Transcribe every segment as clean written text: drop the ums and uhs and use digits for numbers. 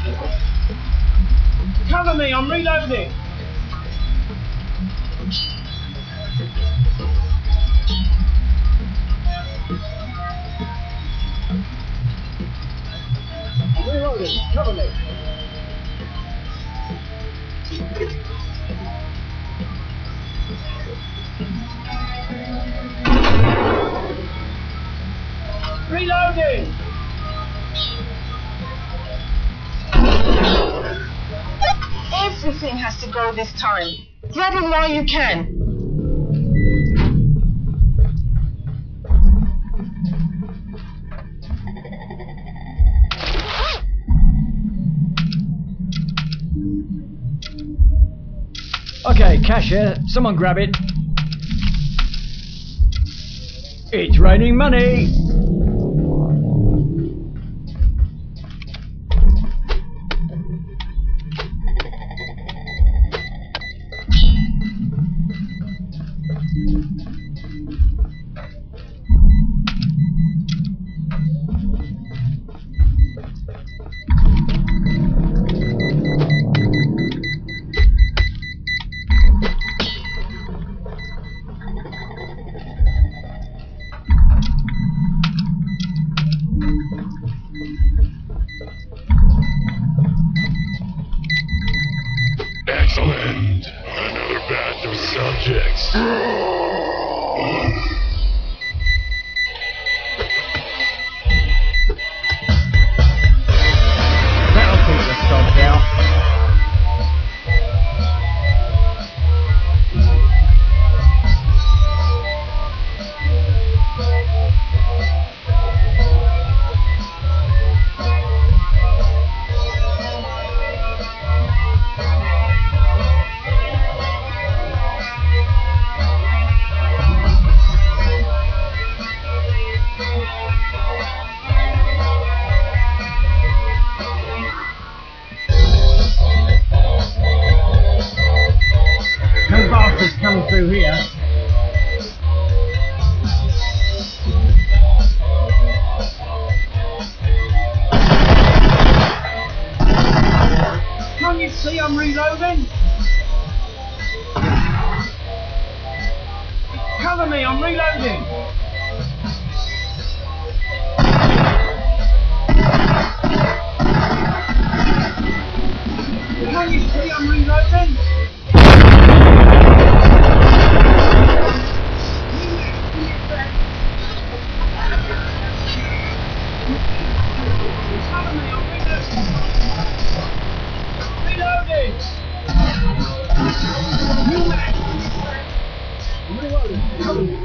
Cover me, I'm reloading. I'm reloading, cover me. Reloading! Everything has to go this time. Grab him while you can. Okay, cashier, someone grab it. It's raining money. Excellent. Another batch of subjects. That'll keep the stock out. No bastards coming through here. Can't you see I'm reloading? Cover me, I'm reloading. Can't you see I'm reloading? Cover me, I'm reloading. New mag. I'm reloading. Cover me.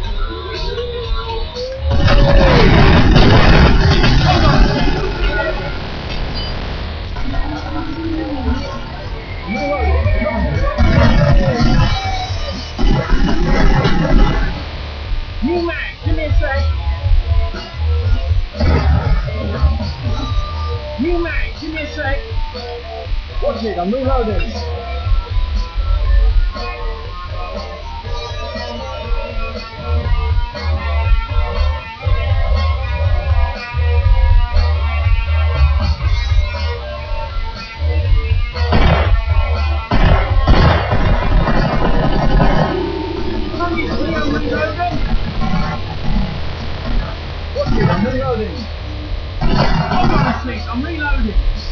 New mag, give me a sec. New mag, give me a sec. Watch it, I'm reloading. Can you see I'm reloading? Watch it, I'm reloading. Hold on a sec, I'm reloading.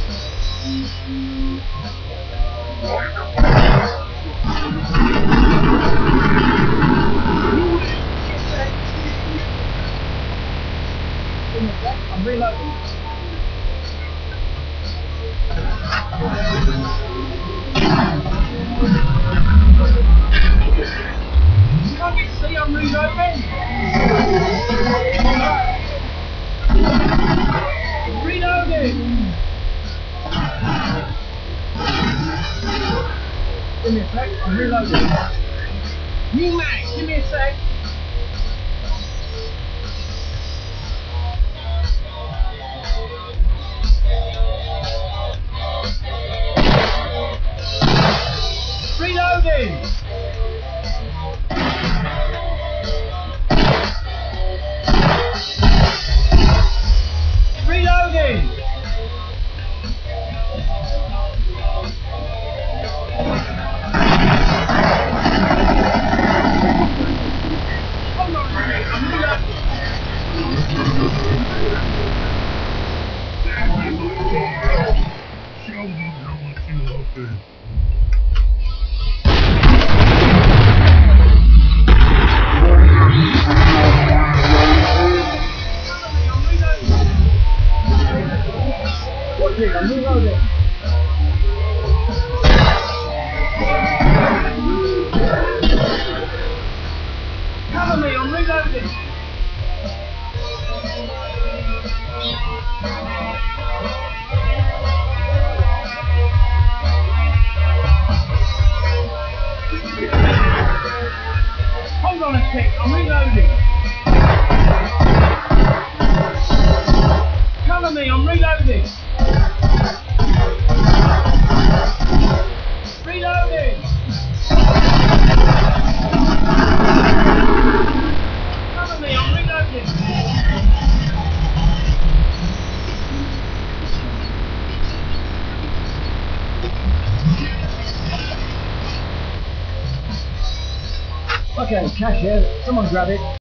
I'm reloading. Can't you see I'm reloading? Reloading! Give me a sec, I'm reloading. New mag, give me a sec. Reloading! Reloading! reloading. I'm reloading. Cover me, I'm reloading. Hold on a sec, I'm reloading. Cover me, I'm reloading. Reloading. Cover me, I'm reloading. Okay, cash here. Someone grab it.